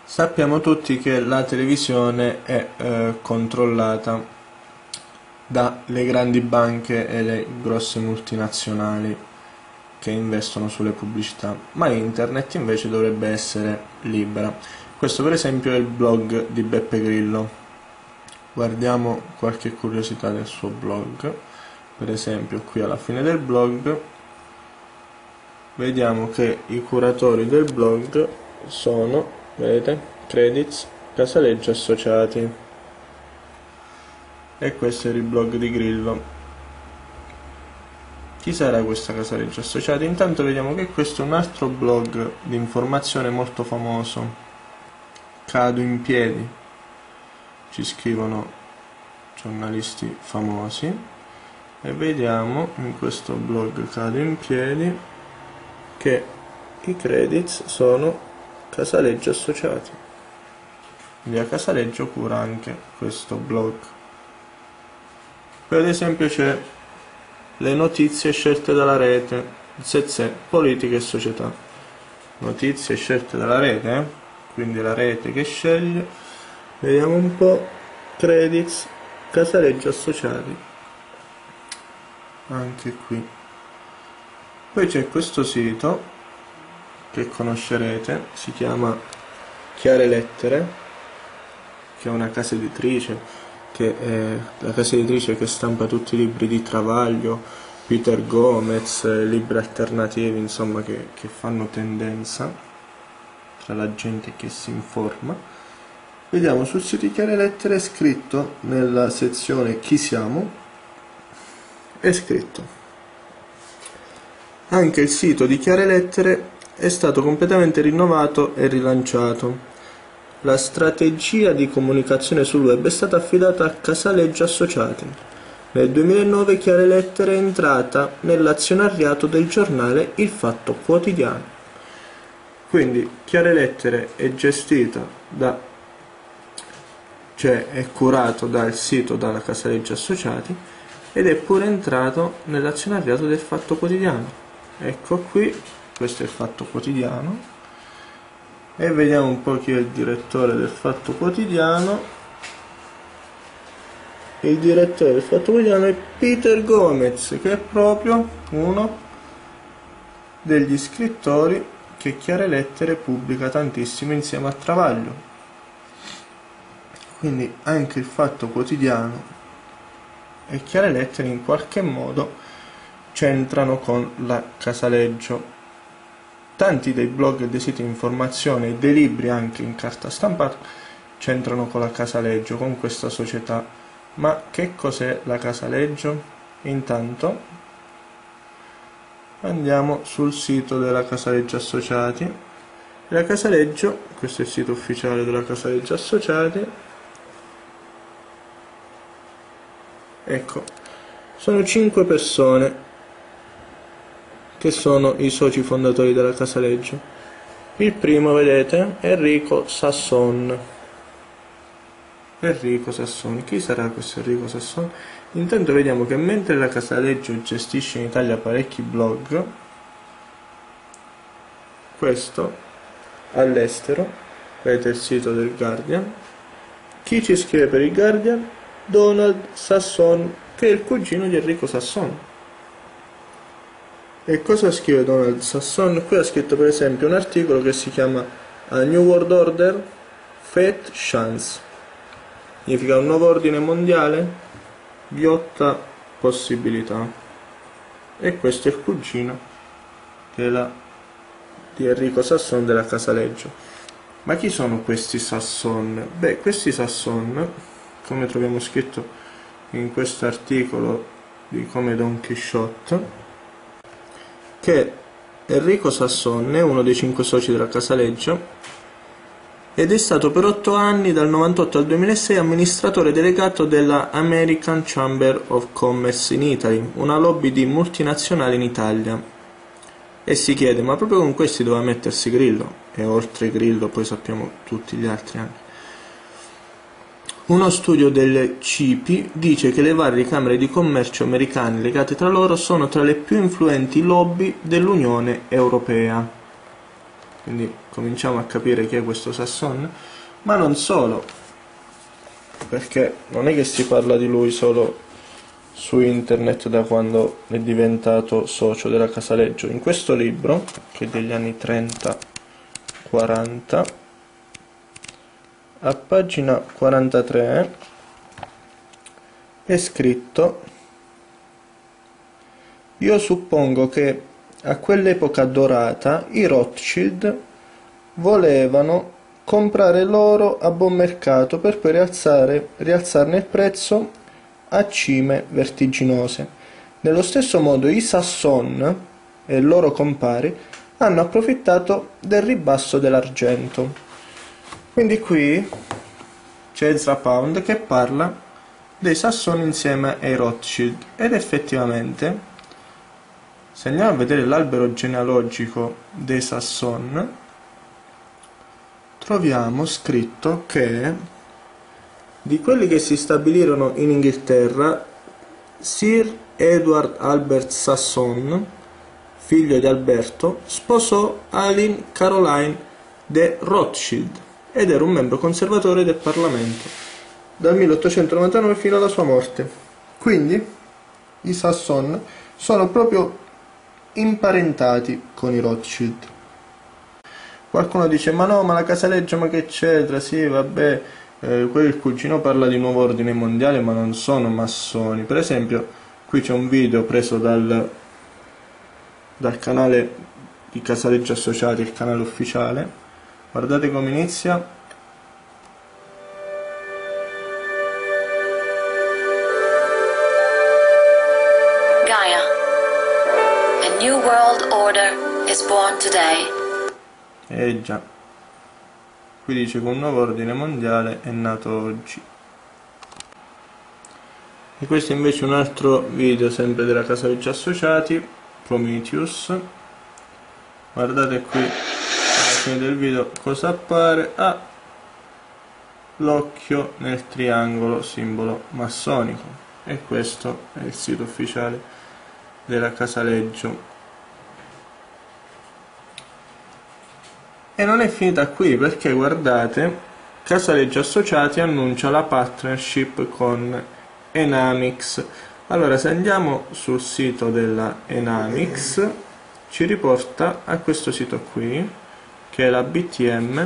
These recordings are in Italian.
Sappiamo tutti che la televisione è controllata dalle grandi banche e le grosse multinazionali che investono sulle pubblicità, ma internet invece dovrebbe essere libera. Questo per esempio è il blog di Beppe Grillo. Guardiamo qualche curiosità del suo blog. Per esempio qui alla fine del blog vediamo che i curatori del blog sono, vedete, Credits, Casaleggio Associati, e questo è il blog di Grillo. Chi sarà questa Casaleggio Associati? Intanto vediamo che questo è un altro blog di informazione molto famoso, Cado in piedi, ci scrivono giornalisti famosi, e vediamo in questo blog Cado in piedi che i credits sono Casaleggio Associati. Via Casaleggio cura anche questo blog. Per ad esempio c'è le notizie scelte dalla rete, ZZ, politica e società. Notizie scelte dalla rete, quindi la rete che sceglie. Vediamo un po', credits, Casaleggio Associati. Anche qui. Poi c'è questo sito che conoscerete, si chiama Chiare Lettere, che è una casa editrice, che è la casa editrice che stampa tutti i libri di Travaglio, Peter Gomez, libri alternativi, insomma, che fanno tendenza tra la gente che si informa. Vediamo sul sito di Chiare Lettere, è scritto nella sezione Chi siamo, è scritto: anche il sito di Chiare Lettere è stato completamente rinnovato e rilanciato. La strategia di comunicazione sul web è stata affidata a Casaleggio Associati. Nel 2009 Chiare Lettere è entrata nell'azionariato del giornale Il Fatto Quotidiano. Quindi Chiare Lettere è gestita è curato dal sito, dalla Casaleggio Associati, ed è pure entrato nell'azionariato del Fatto Quotidiano. Ecco qui, questo è il Fatto Quotidiano. E vediamo un po' chi è il direttore del Fatto Quotidiano. Il direttore del Fatto Quotidiano è Peter Gomez, che è proprio uno degli scrittori che Chiare Lettere pubblica tantissimo insieme a Travaglio. Quindi anche il Fatto Quotidiano e Chiare Lettere in qualche modo c'entrano con la Casaleggio. Tanti dei blog e dei siti di informazione e dei libri anche in carta stampata c'entrano con la Casaleggio, con questa società. Ma che cos'è la Casaleggio? Intanto andiamo sul sito della Casaleggio Associati. La Casaleggio, questo è il sito ufficiale della Casaleggio Associati. Ecco, sono 5 persone che sono i soci fondatori della Casaleggio. Il primo, vedete, è Enrico Sasson. Enrico Sassoni. Chi sarà questo Enrico Sassoni? Intanto vediamo che mentre la Casaleggio gestisce in Italia parecchi blog, questo all'estero, vedete il sito del Guardian. Chi ci scrive per il Guardian? Donald Sasson, che è il cugino di Enrico Sasson. E cosa scrive Donald Sasson? Qui ha scritto per esempio un articolo che si chiama A New World Order, Fate Chance. Significa un nuovo ordine mondiale, ghiotta possibilità. E questo è il cugino di Enrico Sasson della Casaleggio. Ma chi sono questi Sasson? Beh, questi Sasson, come troviamo scritto in questo articolo di Come Don Chisciotte, che Enrico Sasson è uno dei 5 soci della Casaleggio ed è stato per 8 anni, dal 98 al 2006, amministratore delegato della American Chamber of Commerce in Italy, una lobby di multinazionali in Italia. E si chiede, ma proprio con questi doveva mettersi Grillo? E oltre Grillo poi sappiamo tutti gli altri anche. Uno studio delle CIPI dice che le varie camere di commercio americane legate tra loro sono tra le più influenti lobby dell'Unione Europea. quindi cominciamo a capire chi è questo Sasson, ma non solo, perché non è che si parla di lui solo su internet da quando è diventato socio della Casaleggio. In questo libro, che è degli anni 30-40, a pagina 43 è scritto: io suppongo che a quell'epoca dorata i Rothschild volevano comprare l'oro a buon mercato per poi rialzarne il prezzo a cime vertiginose. Nello stesso modo i Sasson e i loro compari hanno approfittato del ribasso dell'argento. Quindi qui c'è Ezra Pound che parla dei Sasson insieme ai Rothschild, ed effettivamente, se andiamo a vedere l'albero genealogico dei Sasson, troviamo scritto che di quelli che si stabilirono in Inghilterra, Sir Edward Albert Sasson, figlio di Alberto, sposò Aline Caroline de Rothschild ed era un membro conservatore del Parlamento dal 1899 fino alla sua morte. Quindi i Sasson sono proprio imparentati con i Rothschild. Qualcuno dice: ma no, ma la Casaleggio, ma che c'entra? Sì, vabbè, quello il cugino parla di nuovo ordine mondiale, ma non sono massoni. Per esempio, qui c'è un video preso dal canale di Casaleggio Associati, il canale ufficiale. Guardate come inizia. Gaia, a new world order is born today. Già, qui dice che un nuovo ordine mondiale è nato oggi. E questo invece è un altro video sempre della Casaleggio Associati, Prometheus. Guardate qui alla fine del video cosa appare. L'occhio nel triangolo, simbolo massonico, e questo è il sito ufficiale della Casaleggio. E non è finita qui, perché guardate, Casaleggio Associati annuncia la partnership con Enamix. Allora, se andiamo sul sito della Enamix, ci riporta a questo sito qui, che è la BTM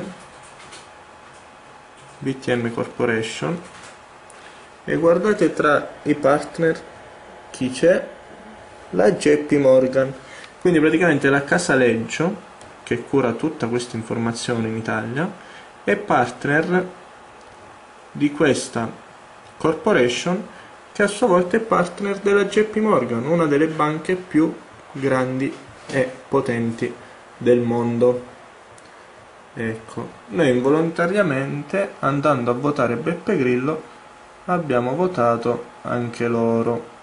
Corporation, e guardate tra i partner chi c'è? La JP Morgan. Quindi praticamente la Casaleggio, che cura tutta questa informazione in Italia, è partner di questa corporation, che a sua volta è partner della JP Morgan, una delle banche più grandi e potenti del mondo. Ecco, noi involontariamente, andando a votare Beppe Grillo, abbiamo votato anche loro.